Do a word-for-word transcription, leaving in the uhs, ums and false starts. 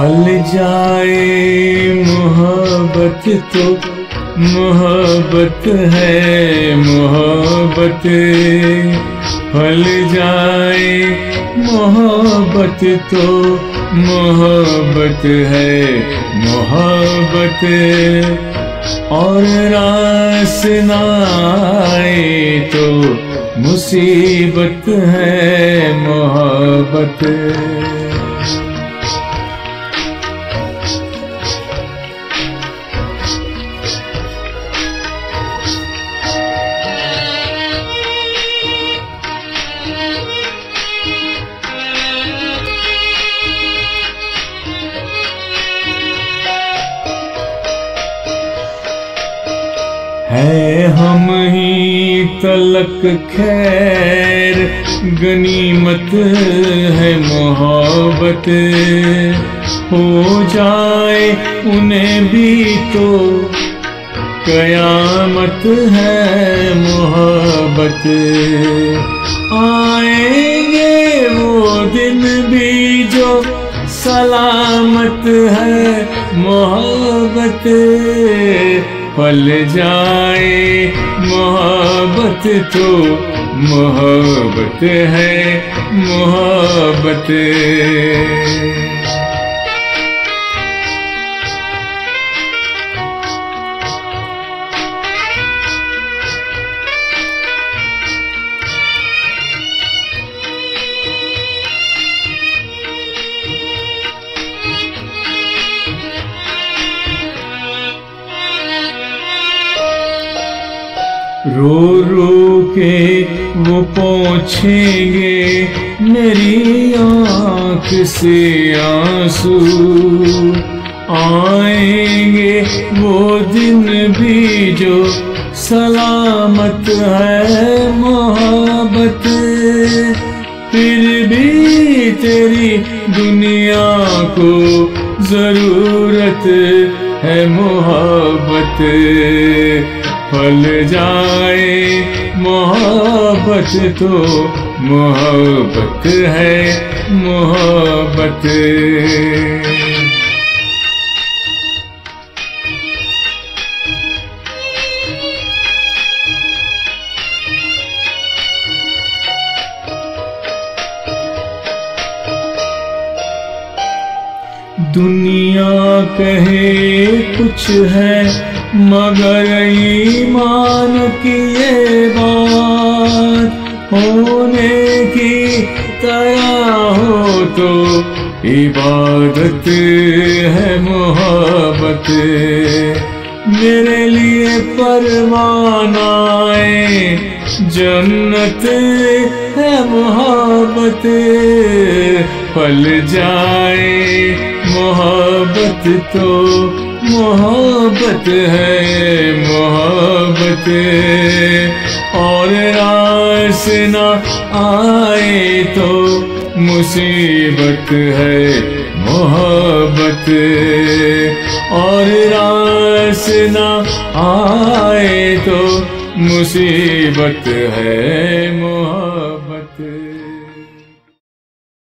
फल जाए मोहब्बत तो मोहब्बत है मोहब्बत, फल जाए मोहब्बत तो मोहब्बत है मोहब्बत, और रास ना आए तो मुसीबत है मोहब्बत। है हम ही तलक खैर गनीमत है मोहब्बत, हो जाए उन्हें भी तो कयामत है मोहब्बत। आएंगे वो दिन भी जो सलामत है मोहब्बत, फल जाए मोहब्बत तो मोहब्बत है मोहब्बत। रो रो के वो पोंछेंगे मेरी आँख से आंसू, आएंगे वो दिन भी जो सलामत है मोहब्बत, फिर भी तेरी दुनिया को जरूरत है मोहब्बत, फल जाए मोहब्बत तो मोहब्बत है मोहब्बत। दुनिया कहे कुछ है मगर ईमान की ये बात होने की तरह हो तो इबादत है मोहब्बत। मेरे लिए परवान आए जन्नत है मोहब्बत, फल जाए मोहब्बत तो मोहब्बत है मोहब्बत, और रास ना आए तो मुसीबत है मोहब्बत, और रास ना आए तो मुसीबत है मोहब्बत।